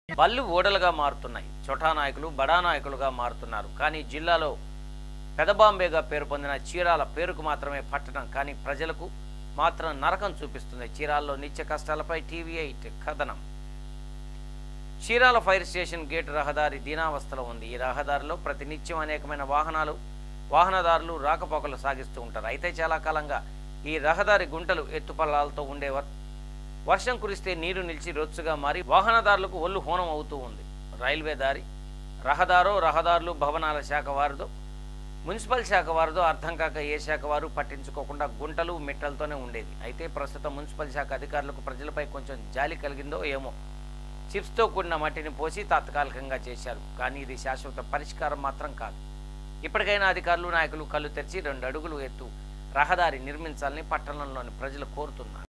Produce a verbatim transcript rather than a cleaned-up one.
బళ్ళు ఓడలుగా మారుతున్నాయి. చోటా నాయకులు బడా నాయకులుగా మారుతున్నారు. కానీ జిల్లాలో పెదబాంబేగా పేరు పొందిన చీరాల పేరుకు మాత్రమే పట్టణం, కానీ ప్రజలకు మాత్రం నరకం చూపిస్తుంది. చీరాల్లో నిత్య కష్టాలపై టీవీ ఎయిట్ కథనం. చీరాల ఫైర్ స్టేషన్ గేటు రహదారి దీనావస్థలో ఉంది. ఈ రహదారిలో ప్రతినిత్యం అనేకమైన వాహనాలు వాహనదారులు రాకపోకలు సాగిస్తూ ఉంటారు. అయితే చాలా కాలంగా ఈ రహదారి గుంటలు ఎత్తుపల్లాలతో ఉండేవారు. వర్షం కురిస్తే నీరు నిలిచి రొచ్చుగా మారి వాహనదారులకు ఒళ్ళు హోనం అవుతూ ఉంది. రైల్వే దారి రహదారో రహదారులు భవనాల శాఖ వారిదో మున్సిపల్ శాఖ వారిదో అర్థం కాక ఏ శాఖ వారు పట్టించుకోకుండా గుంటలు మిట్టలతోనే ఉండేది. అయితే ప్రస్తుతం మున్సిపల్ శాఖ అధికారులకు ప్రజలపై కొంచెం జాలి కలిగిందో ఏమో చిప్స్తో కూడిన మట్టిని పోసి తాత్కాలికంగా చేశారు. కానీ ఇది శాశ్వత పరిష్కారం మాత్రం కాదు. ఇప్పటికైనా అధికారులు నాయకులు కళ్ళు తెరిచి రెండు అడుగులు ఎత్తు రహదారి నిర్మించాలని పట్టణంలోని ప్రజలు కోరుతున్నారు.